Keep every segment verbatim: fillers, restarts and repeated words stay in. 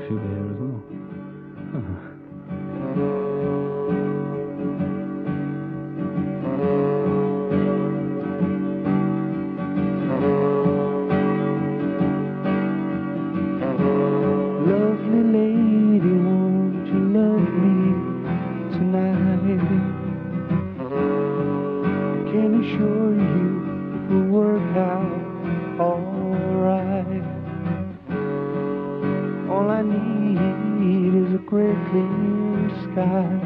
through there as well. Uh-huh. Lovely lady, won't you love me tonight? Can assure you it will work out alright. All I need is a great clear sky,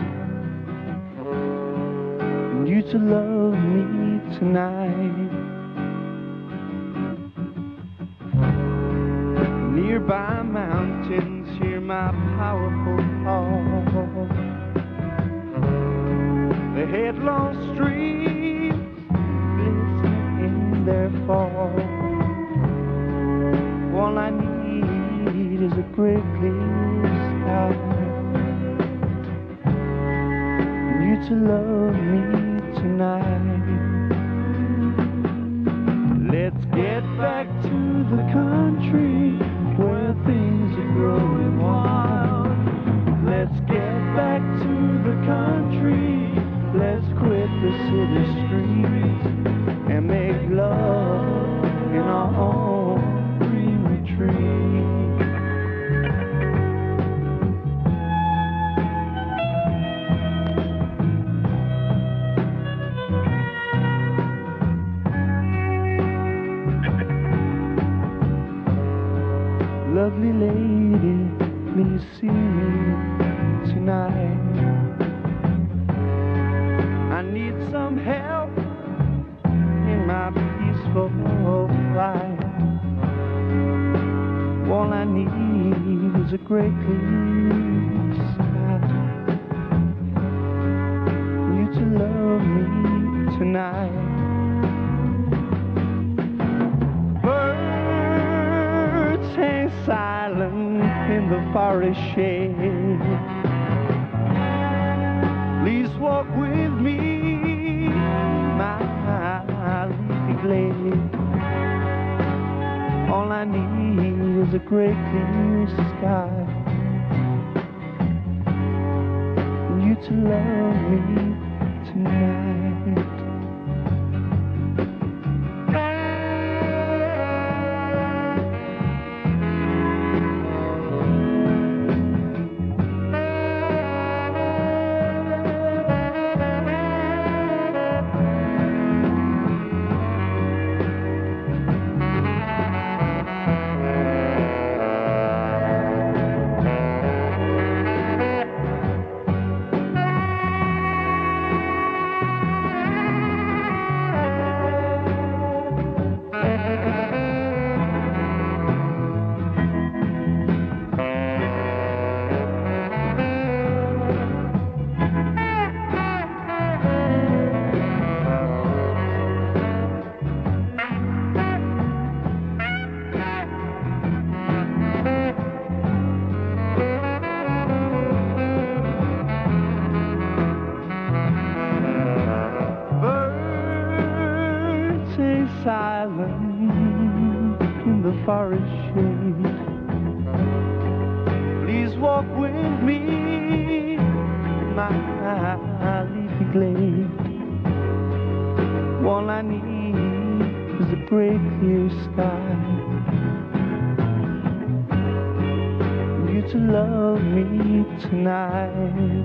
and you to love me tonight. Nearby mountains hear my powerful call. The headlong streams glisten in their fall. All I need is a great clear sky, and you to love me tonight. Let's get back to the country where things are growing wild. Let's get back to the country. Let's quit the city streets and make love in our own green retreat. Lovely lady, please see me tonight. I need some help in my peaceful flight. All I need is a great clear sky, you to love me tonight. Hang silent in the forest shade. Please walk with me, my leafy glade. All I need is a great clear sky, and you to love me tonight. Silent in the forest shade. Please walk with me, my leafy glade. All I need is a great clear sky, you to love me tonight.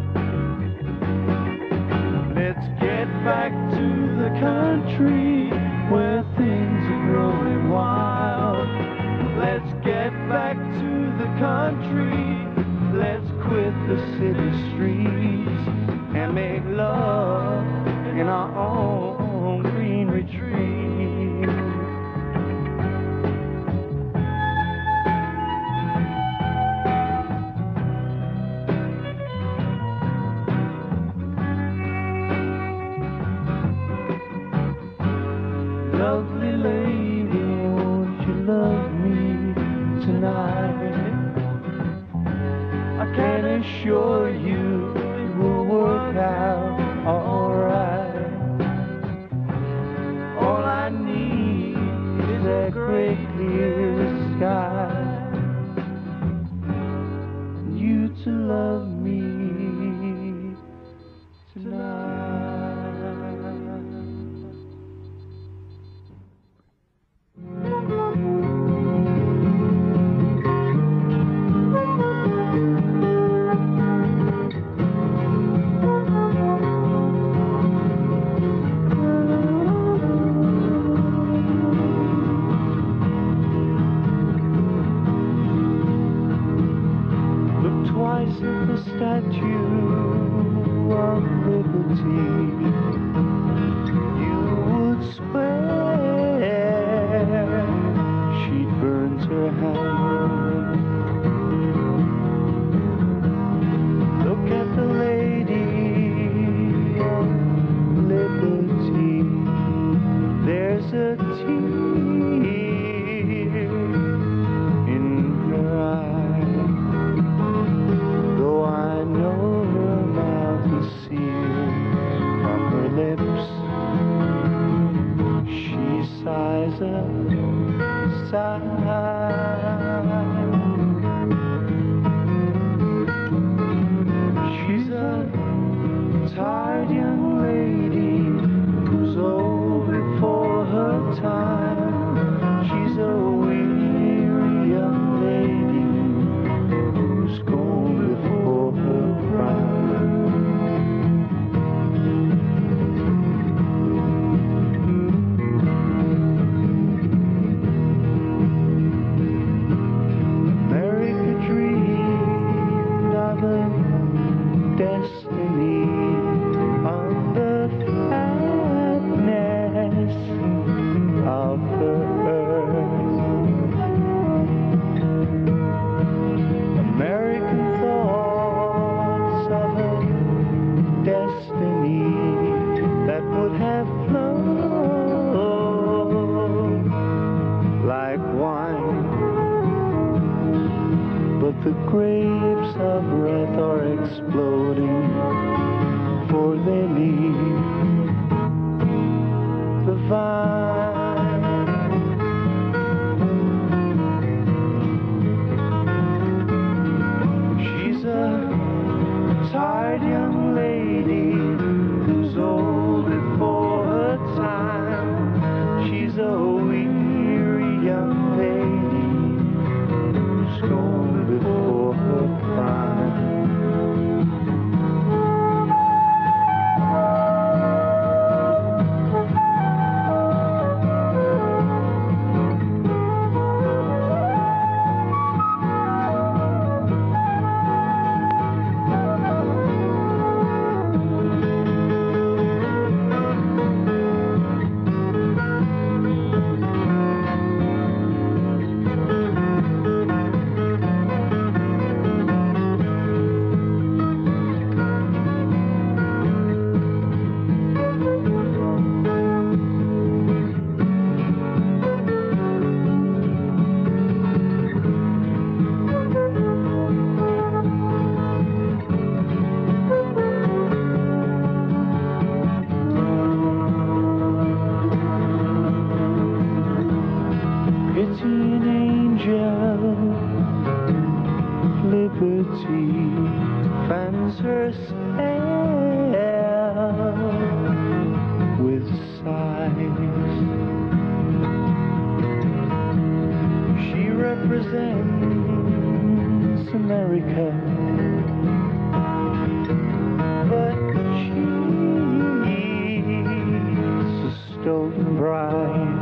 Let's get back to the country where things are growing wild. Let's get back to the country. Let's quit the city streets and make love in our own green retreat. Lovely lady, won't you love me tonight? I can assure you it will work out alright. All I need is a great clear sky, the Statue of Liberty, you would swear she burns her hand. Look at the Lady of Liberty, there's a tear in her eye, though I know her mouth is sealed from her lips. She sighs a sigh. She's a tired young lady who's old before her time. She's a weary young lady who's gone before her prime. America dreamed of a destiny on the fatness of her earth. American thoughts of a destiny that would have flowed like wine, but the grapes of wrath are exploding, for they leave the vine. She's a tired young lady who's old before her time. She's a weary young lady who's gone before her prime. Liberty fans herself with sighs. She represents America, but she's a stolen bride.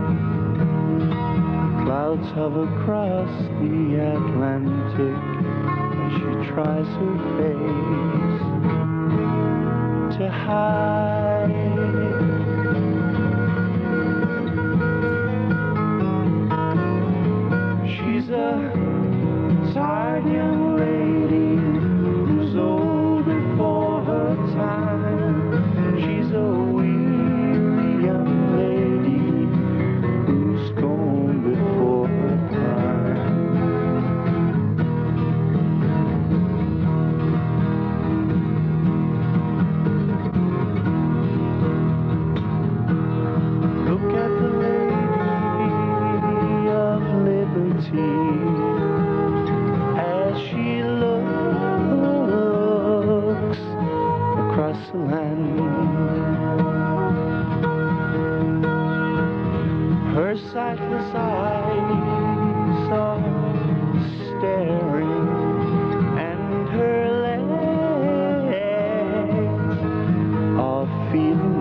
Clouds hover across the Atlantic as she tries her face to hide. She's a tired young lady who's old before her time. She's a weary young lady who's gone before her time. Look at the Lady of Liberty as she looks across the land. Her sightless eyes are staring, and her legs are feeling